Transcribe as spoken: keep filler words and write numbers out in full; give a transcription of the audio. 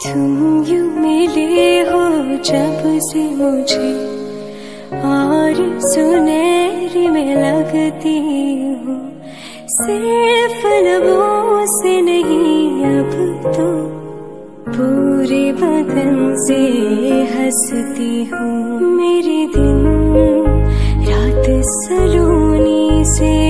तुम यूं मिले हो जब से मुझे और सुनहरी में लगती हूँ, सिर्फ लबों से नहीं अब तो पूरे बदन से हंसती हूँ। मेरे दिन रात सलोनी से